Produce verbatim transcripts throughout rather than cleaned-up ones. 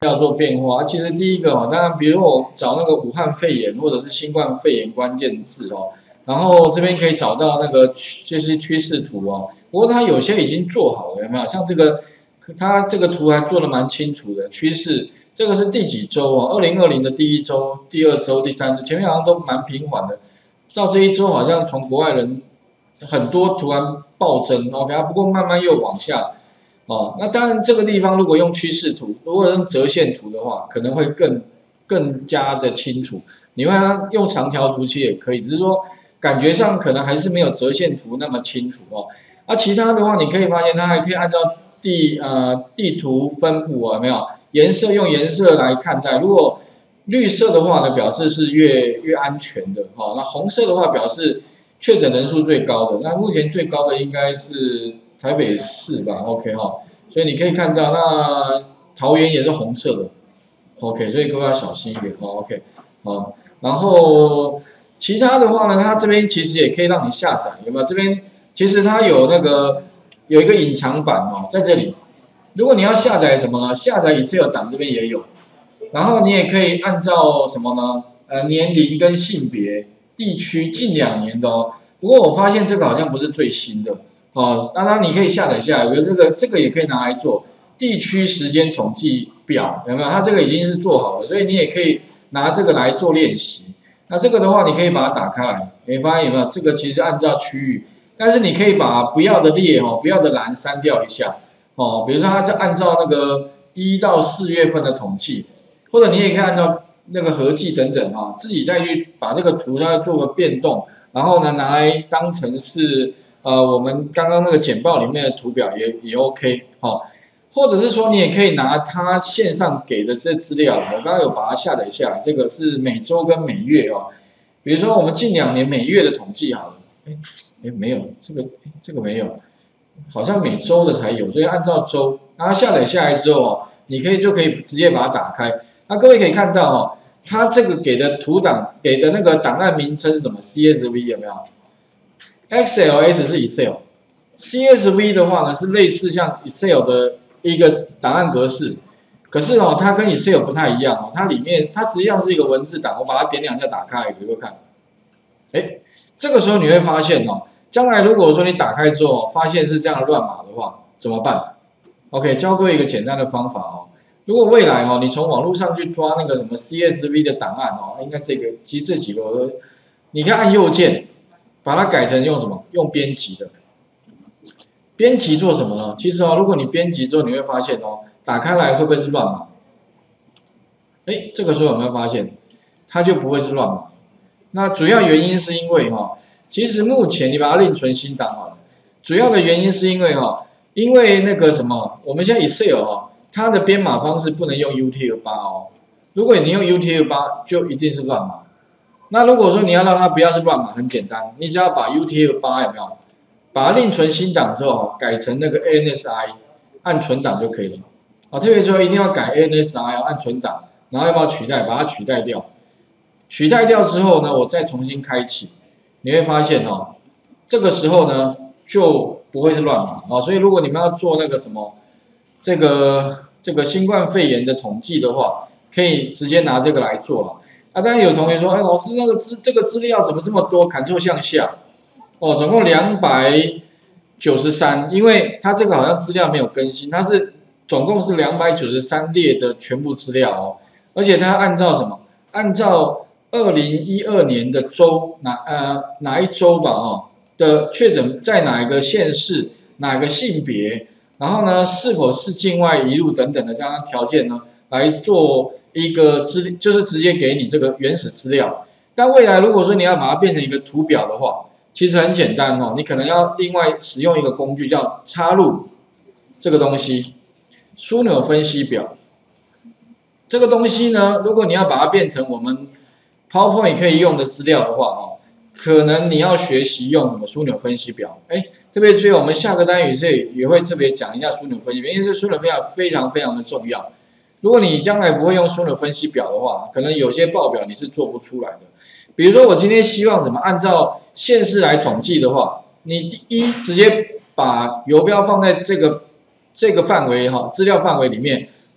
要做变化。其实第一个哦，当然，比如我找那个武汉肺炎或者是新冠肺炎关键字哦，然后这边可以找到那个就是趋势图哦。不过它有些已经做好了，有没有？像这个，它这个图还做的蛮清楚的，趋势这个是第几周哦？二零二零的第一周、第二周、第三周，前面好像都蛮平缓的，到这一周好像从国外人很多突然暴增 ，OK， 不过慢慢又往下。哦，那当然这个地方如果用趋势图，如果用折线图的话，可能会更更加的清楚。你看用长条图其实也可以，只是说感觉上可能还是没有折线图那么清楚哦。啊，其他的话你可以发现它还可以按照地呃地图分布啊，有没有颜色用颜色来看待。如果绿色的话呢，表示是越越安全的哈、哦。那红色的话表示确诊人数最高的。那目前最高的应该是台北市吧 ，OK 哈、哦，所以你可以看到，那桃园也是红色的 ，OK， 所以各位要小心一点哦 ，OK， 好，然后其他的话呢，它这边其实也可以让你下载，有没有？这边其实它有那个有一个隐藏版哦，在这里，如果你要下载什么呢？下载 Excel 档这边也有，然后你也可以按照什么呢？呃，年龄跟性别、地区近两年的哦，不过我发现这个好像不是最新的。哦，当然你可以下载下来，比如这个这个也可以拿来做地区时间统计表，有没有？它这个已经是做好了，所以你也可以拿这个来做练习。那这个的话，你可以把它打开来，你发现有没有？这个其实按照区域，但是你可以把不要的列哦，不要的栏删掉一下哦。比如说它是按照那个一到四月份的统计，或者你也可以按照那个合计等等啊，自己再去把这个图它做个变动，然后呢拿来当成是。呃，我们刚刚那个简报里面的图表也也 OK， 哦，或者是说你也可以拿它线上给的这资料，我刚刚有把它下载下来，这个是每周跟每月哦，比如说我们近两年每月的统计好了，哎哎没有，这个这个没有，好像每周的才有，所以按照周，然后下载下来之后哦，你可以就可以直接把它打开，那各位可以看到哦，它这个给的图档给的那个档案名称是什么 ？C S V 有没有？ X L S 是 Excel，C S V 的话呢是类似像 Excel 的一个档案格式，可是哦它跟 Excel 不太一样哦，它里面它实际上是一个文字档，我把它点两下打开给各位看，哎，这个时候你会发现哦，将来如果说你打开之后发现是这样乱码的话怎么办 ？OK， 教各位一个简单的方法哦，如果未来哦你从网络上去抓那个什么 C S V 的档案哦，应该这个其实这几个我都，你可以按右键。把它改成用什么？用编辑的。编辑做什么呢？其实哦，如果你编辑之后，你会发现哦，打开来会不会是乱码？哎，这个时候有没有发现，它就不会是乱码？那主要原因是因为哈、哦，其实目前你把它另存新档好了，主要的原因是因为哈、哦，因为那个什么，我们现在 Excel 哈、哦，它的编码方式不能用 U T F 八哦，如果你用 U T F 八，就一定是乱码。那如果说你要让它不要是乱码，很简单，你只要把 U T F 八有没有，把它另存新档之后改成那个 A N S I， 按存档就可以了。啊，特别说一定要改 A N S I， 要按存档，然后要不要取代，把它取代掉。取代掉之后呢，我再重新开启，你会发现哦，这个时候呢就不会是乱码啊。所以如果你们要做那个什么，这个这个新冠肺炎的统计的话，可以直接拿这个来做啊。啊，当然有同学说，哎，老师那个资这个资料怎么这么多 ？Ctrl 向下，哦，总共两百九十三，因为它这个好像资料没有更新，它是总共是两百九十三列的全部资料哦，而且它按照什么？按照二零一二年的周哪呃哪一周吧哦的确诊在哪一个县市，哪个性别，然后呢是否是境外移入等等的这样条件呢来做。一个资就是直接给你这个原始资料，但未来如果说你要把它变成一个图表的话，其实很简单哦，你可能要另外使用一个工具叫插入这个东西，枢纽分析表。这个东西呢，如果你要把它变成我们 PowerPoint 可以用的资料的话哦，可能你要学习用什么枢纽分析表。哎，特别注意我们下个单元这也会特别讲一下枢纽分析表，因为这枢纽分析表非常非常的重要。如果你将来不会用枢纽分析表的话，可能有些报表你是做不出来的。比如说我今天希望怎么按照县市来统计的话，你第一直接把游标放在这个这个范围哈资料范围里面，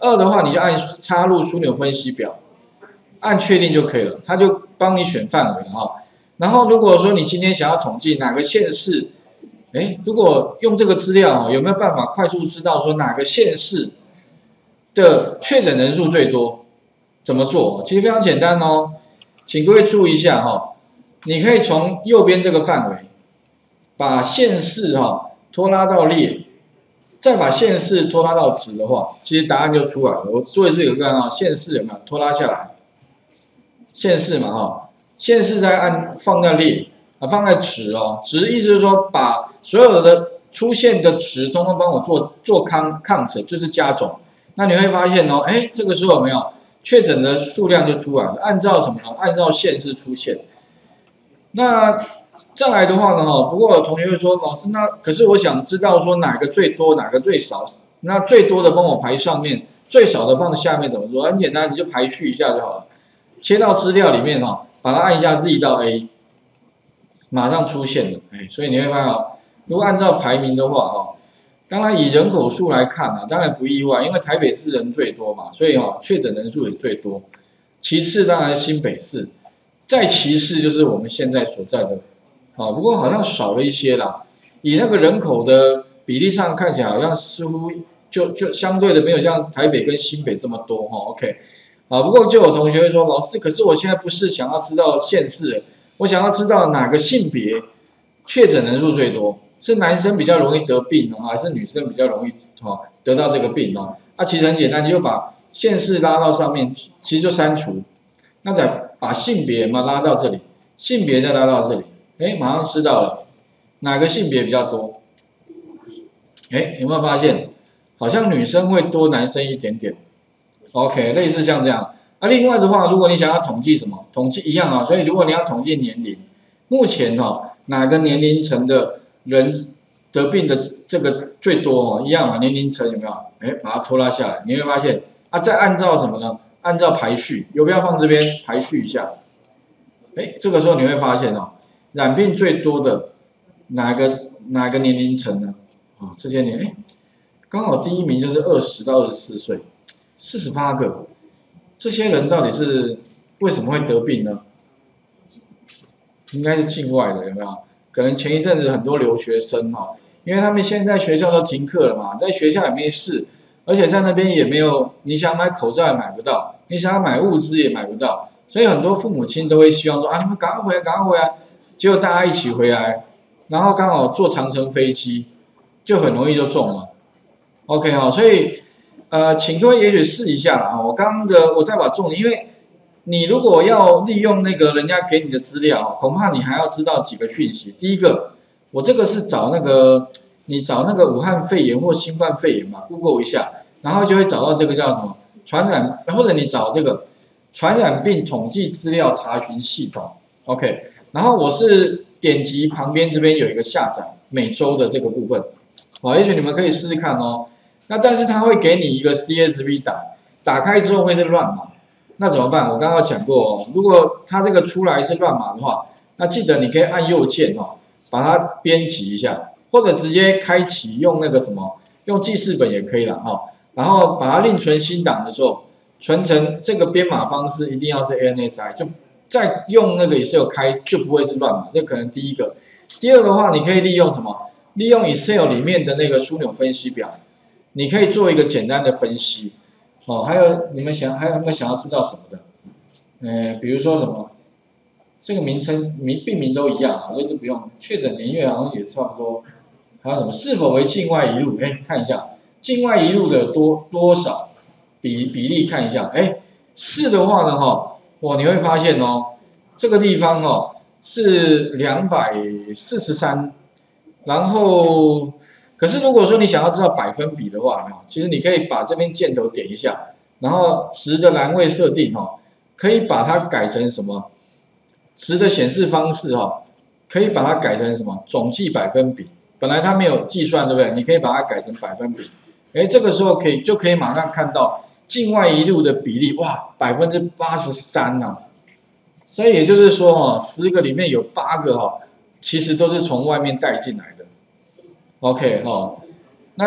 二的话你就按插入枢纽分析表，按确定就可以了，它就帮你选范围了哈。然后如果说你今天想要统计哪个县市，哎，如果用这个资料有没有办法快速知道说哪个县市的确诊人数最多？怎么做？其实非常简单哦，请各位注意一下哈，你可以从右边这个范围，把县市哈拖拉到列，再把县市拖拉到直的话，其实答案就出来了。我做一次有个啊，县市有没有拖拉下来？县市嘛哈，县市再按放在列啊，放在直哦，直意思就是说把所有的出现的值通通帮我做做 count count， 就是加总。那你会发现哦，哎，这个时候有没有确诊的数量就出来了？按照什么呢？按照县市出现。那再来的话呢，哈，不过有同学会说，老师，那可是我想知道说哪个最多，哪个最少？那最多的帮我排上面，最少的放下面，怎么做？很简单，你就排序一下就好了。切到资料里面哈，把它按一下 Z 到 A， 马上出现了。哎，所以你会发现哦，如果按照排名的话哈，当然以人口数来看啊，当然不意外，因为台北市人最多嘛，所以哈确诊人数也最多。其次当然新北市，再其次就是我们现在所在的。啊，不过好像少了一些啦，以那个人口的比例上看起来，好像似乎就就相对的没有像台北跟新北这么多哈。OK， 啊，不过就有同学会说，老师，可是我现在不是想要知道县市，我想要知道哪个性别确诊人数最多，是男生比较容易得病呢，还是女生比较容易哈得到这个病呢？啊，其实很简单，就把县市拉到上面，其实就删除，那再把性别嘛拉到这里，性别再拉到这里。哎，马上知道了，哪个性别比较多？哎，有没有发现，好像女生会多男生一点点 ？OK， 类似像这样。啊，另外的话，如果你想要统计什么，统计一样啊，所以如果你要统计年龄，目前哦，哪个年龄层的人得病的这个最多哦，一样啊，年龄层有没有？哎，把它拖拉下来，你会发现，啊，再按照什么呢？按照排序，有没有放这边排序一下？哎，这个时候你会发现哦。染病最多的哪个哪个年龄层呢？啊，这些年，哎，刚好第一名就是二十到二十四岁，四十八个。这些人到底是为什么会得病呢？应该是境外的，有没有？可能前一阵子很多留学生哈，因为他们现在学校都停课了嘛，在学校也没事，而且在那边也没有，你想买口罩也买不到，你想要买物资也买不到，所以很多父母亲都会希望说啊，你们赶快回来，赶快回来。结果大家一起回来，然后刚好坐长程飞机，就很容易就中了。OK 哈，所以呃，请各位也许试一下啦。我刚刚的我再把重点，因为你如果要利用那个人家给你的资料，恐怕你还要知道几个讯息。第一个，我这个是找那个你找那个武汉肺炎或新冠肺炎嘛 ，Google 一下，然后就会找到这个叫什么传染，或者你找这个传染病统计资料查询系统 ，OK。然后我是点击旁边这边有一个下载每周的这个部分，好，也许你们可以试试看哦。那但是它会给你一个 C S V 档，打开之后会是乱码，那怎么办？我刚刚讲过哦，如果它这个出来是乱码的话，那记得你可以按右键哦，把它编辑一下，或者直接开启用那个什么，用记事本也可以了哈、哦。然后把它另存新档的时候，存成这个编码方式一定要是 A N S I 就。再用那个 Excel 开就不会是乱码，这可能第一个。第二个话，你可以利用什么？利用 Excel 里面的那个枢纽分析表，你可以做一个简单的分析。哦，还有你们想还有没有想要知道什么的？呃，比如说什么？这个名称名病名都一样啊，所以就不用。确诊年月好像也差不多。还有什么？是否为境外移入？哎，看一下境外移入的多多少比比例看一下。哎，是的话呢，哈。哦，你会发现哦，这个地方哦是两百四十三，然后可是如果说你想要知道百分比的话，其实你可以把这边箭头点一下，然后值的栏位设定哦，可以把它改成什么？值的显示方式哦，可以把它改成什么？总计百分比。本来它没有计算，对不对？你可以把它改成百分比。哎，这个时候可以就可以马上看到。境外移入的比例哇，百分之八十三呐，所以也就是说哦，十个里面有八个哈，其实都是从外面带进来的。OK 哈，那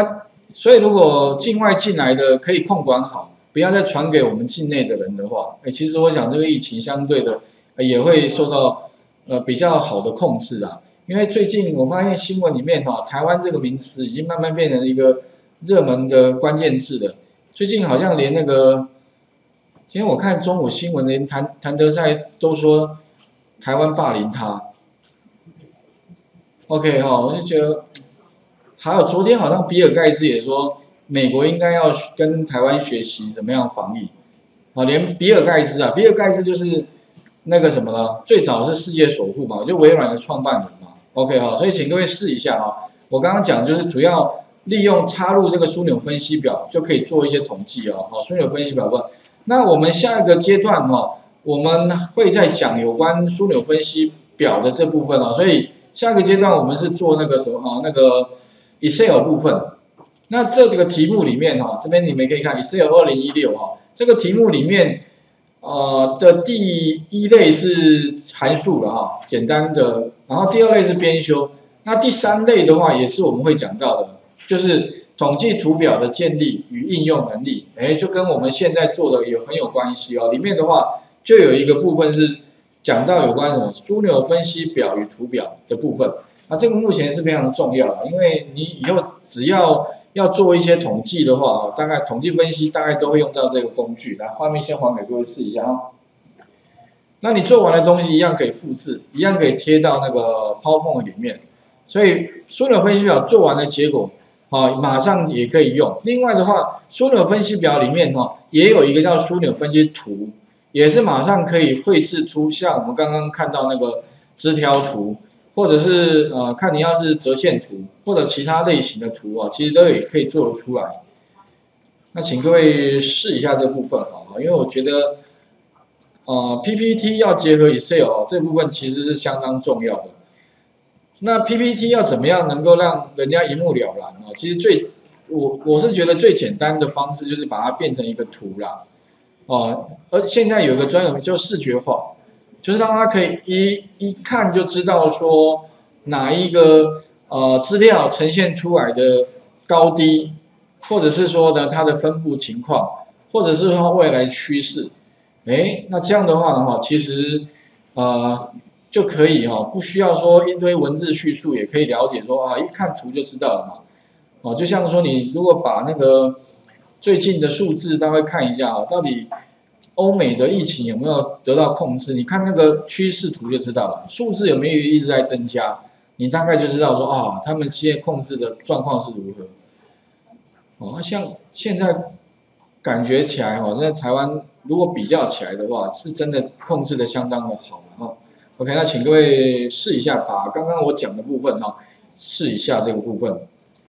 所以如果境外进来的可以控管好，不要再传给我们境内的人的话，哎，其实我想这个疫情相对的、呃、也会受到呃比较好的控制啊。因为最近我发现新闻里面哈、哦，台湾这个名词已经慢慢变成一个热门的关键字了。最近好像连那个，今天我看中午新闻，连谭谭德赛都说台湾霸凌他。OK 哈、哦，我就觉得，还有昨天好像比尔盖茨也说，美国应该要跟台湾学习怎么样防疫。啊，连比尔盖茨啊，比尔盖茨就是那个什么了，最早是世界首富嘛，就微软的创办人嘛。OK 哈、哦，所以请各位试一下哈、哦。我刚刚讲就是主要利用插入这个枢纽分析表就可以做一些统计哦。好，枢纽分析表问，那我们下一个阶段哈、哦，我们会再讲有关枢纽分析表的这部分哦。所以下一个阶段我们是做那个什么啊，那个 Excel 部分。那这个题目里面哈、哦，这边你们可以看 Excel 二零一六哈，这个题目里面呃的第一类是函数了哈，简单的，然后第二类是编修，那第三类的话也是我们会讲到的，就是统计图表的建立与应用能力，哎，就跟我们现在做的有很有关系哦。里面的话就有一个部分是讲到有关什么枢纽分析表与图表的部分，那这个目前是非常重要的，因为你以后只要要做一些统计的话，大概统计分析大概都会用到这个工具。来，画面先还给各位试一下啊。那你做完的东西一样可以复制，一样可以贴到那个 PowerPoint 里面。所以枢纽分析表做完的结果，啊，马上也可以用。另外的话，枢纽分析表里面哈，也有一个叫枢纽分析图，也是马上可以绘制出像我们刚刚看到那个枝条图。或者是呃，看你要是折线图或者其他类型的图啊，其实都也可以做得出来。那请各位试一下这部分啊，因为我觉得呃 P P T 要结合 Excel 这部分其实是相当重要的。那 P P T 要怎么样能够让人家一目了然啊？其实最我我是觉得最简单的方式就是把它变成一个图啦，哦、呃，而现在有一个专有名叫视觉化。就是让他可以一一看就知道说哪一个呃资料呈现出来的高低，或者是说呢它的分布情况，或者是说未来趋势，哎，那这样的话的话，其实呃就可以哈、哦，不需要说一堆文字叙述，也可以了解说啊，一看图就知道了嘛。哦，就像说你如果把那个最近的数字大概看一下啊，到底欧美的疫情有没有得到控制？你看那个趋势图就知道了，数字有没有一直在增加，你大概就知道说啊，他们现在控制的状况是如何。哦，像现在感觉起来哦，在台湾如果比较起来的话，是真的控制的相当的好哈、哦。OK， 那请各位试一下，把刚刚我讲的部分哈、哦，试一下这个部分。